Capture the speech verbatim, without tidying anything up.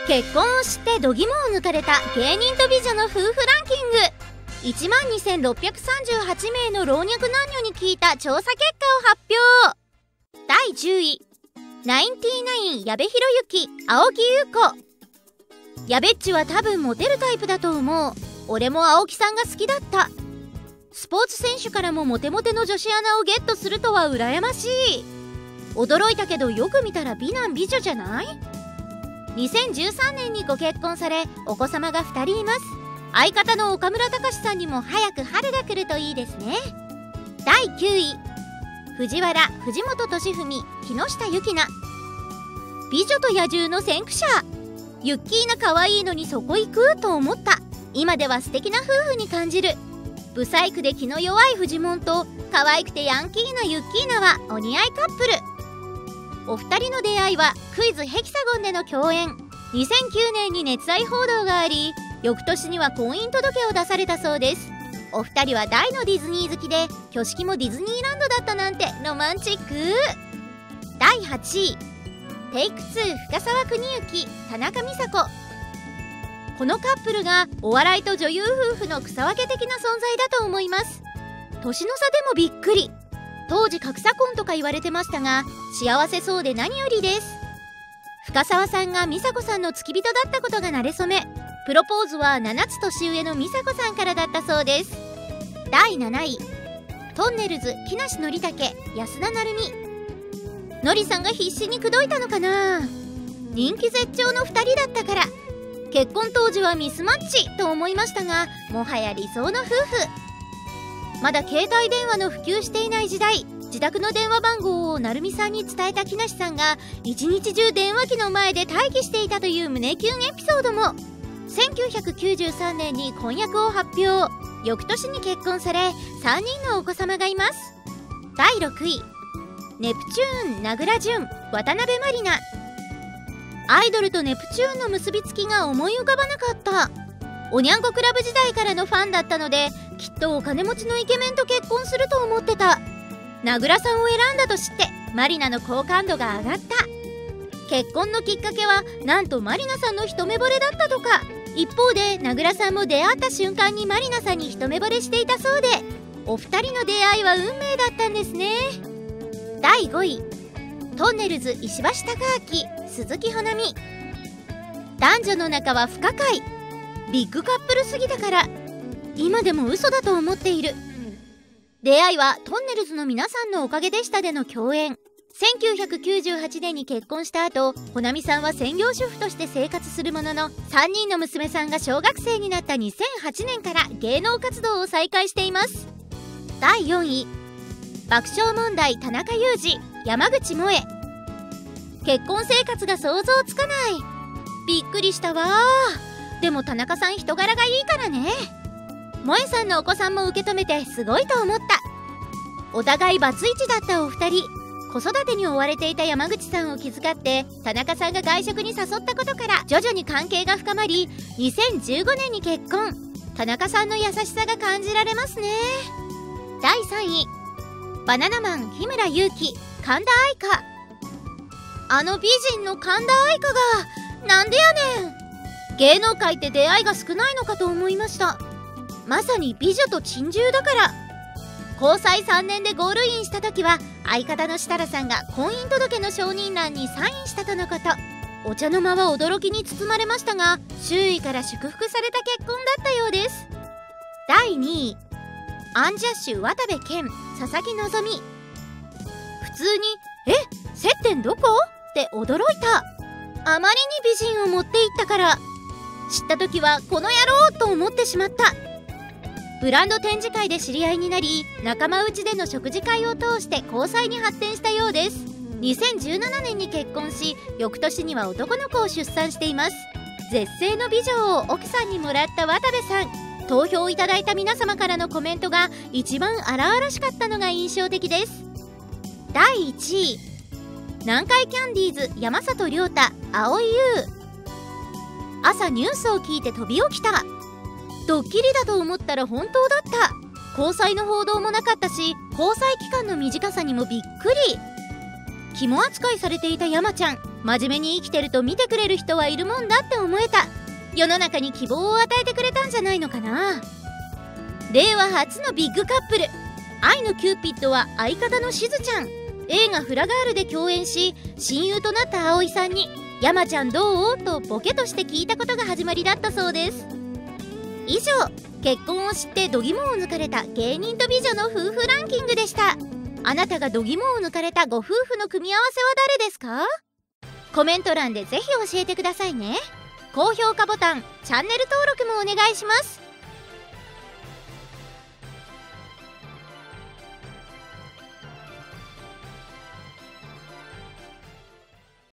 結婚を知って度肝を抜かれた芸人と美女の夫婦ランキング。いちまんにせんろっぴゃくさんじゅうはちめいの老若男女に聞いた調査結果を発表。だいじゅうい、ナインティナイン矢部浩之、青木優子。やべっちは多分モテるタイプだと思う。俺も青木さんが好きだった。スポーツ選手からもモテモテの女子アナをゲットするとは羨ましい。驚いたけどよく見たら美男美女じゃない？にせんじゅうさんねんにご結婚されお子様がふたりいます。相方の岡村隆史さんにも早く春が来るといいですね。だいきゅうい、藤原、藤本敏史、木下ゆきな。美女と野獣の先駆者。ユッキーな可愛いのにそこ行くと思った。今では素敵な夫婦に感じる。ブサイクで気の弱いフジモンと可愛くてヤンキーなユッキーナはお似合いカップル。お二人の出会いはクイズヘキサゴンでの共演。にせんきゅうねんに熱愛報道があり、翌年には婚姻届を出されたそうです。お二人は大のディズニー好きで、挙式もディズニーランドだったなんてロマンチック。だいはちい、テイクツー深沢邦之、田中美佐子。このカップルがお笑いと女優夫婦の草分け的な存在だと思います。年の差でもびっくり。当時格差婚とか言われてましたが、幸せそうで何よりです。深沢さんが美佐子さんの付き人だったことが馴れ初め、プロポーズはななつ年上の美佐子さんからだったそうです。だいなない、トンネルズ木梨憲武、安田成美。のりさんが必死に口説いたのかな。人気絶頂のふたりだったから。結婚当時はミスマッチと思いましたが、もはや理想の夫婦。まだ携帯電話の普及していない時代、自宅の電話番号を成美さんに伝えた木梨さんが一日中電話機の前で待機していたという胸キュンエピソードも。せんきゅうひゃくきゅうじゅうさんねんに婚約を発表。翌年に結婚されさんにんのお子様がいます。だいろくい、ネプチューン名倉潤、渡辺満里奈。アイドルとネプチューンの結びつきが思い浮かばなかった。おにゃんこクラブ時代からのファンだったので、きっとお金持ちのイケメンと結婚すると思ってた。名倉さんを選んだと知ってマリナの好感度が上がった。結婚のきっかけはなんとマリナさんの一目惚れだったとか。一方で名倉さんも出会った瞬間にマリナさんに一目惚れしていたそうで、お二人の出会いは運命だったんですね。だいごい、トンネルズ石橋貴明、鈴木保奈美。男女の仲は不可解。ビッグカップルすぎだから今でも嘘だと思っている。出会いはトンネルズの皆さんのおかげでしたでの共演。せんきゅうひゃくきゅうじゅうはちねんに結婚した後、保奈美さんは専業主婦として生活するものの、さんにんの娘さんが小学生になったにせんはちねんから芸能活動を再開しています。だいよんい、爆笑問題田中裕二、山口萌え。結婚生活が想像つかない。びっくりしたわ。でも田中さん人柄がいいからね。萌えさんのお子さんも受け止めてすごいと思った。お互いバツイチだったお二人。子育てに追われていた山口さんを気遣って田中さんが外食に誘ったことから徐々に関係が深まり、にせんじゅうごねんに結婚。田中さんの優しさが感じられますね。だいさんい、バナナマン日村勇紀、神田愛花。あの美人の神田愛花がなんでやねん。芸能界って出会いが少ないのかと思いました。まさに美女と珍獣だから。交際さんねんでゴールインした時は相方の設楽さんが婚姻届の承認欄にサインしたとのこと。お茶の間は驚きに包まれましたが、周囲から祝福された結婚だったようです。だいにい、アンジャッシュ渡部健、佐々木希。普通に「え、接点どこ？」って驚いた。あまりに美人を持っていったから。知った時はこの野郎と思ってしまった。ブランド展示会で知り合いになり、仲間内での食事会を通して交際に発展したようです。にせんじゅうななねんに結婚し、翌年には男の子を出産しています。絶世の美女を奥さんにもらった渡部さん。投票いただいた皆様からのコメントが一番荒々しかったのが印象的です。だいいちい、南海キャンディーズ山里亮太、蒼井優。朝ニュースを聞いて飛び起きた。ドッキリだと思ったら本当だった。交際の報道もなかったし、交際期間の短さにもびっくり。肝扱いされていた山ちゃん、 真面目に生きてると見てくれる人はいるもんだって思えた。世の中に希望を与えてくれたんじゃないのかな。令和初のビッグカップル、愛のキューピッドは相方のしずちゃん。映画フラガールで共演し、親友となった葵さんに「山ちゃんどう?」とボケとして聞いたことが始まりだったそうです。以上、結婚を知って度肝を抜かれた芸人と美女の夫婦ランキングでした。あなたが度肝を抜かれたご夫婦の組み合わせは誰ですか？コメント欄でぜひ教えてくださいね。高評価ボタン、チャンネル登録もお願いします。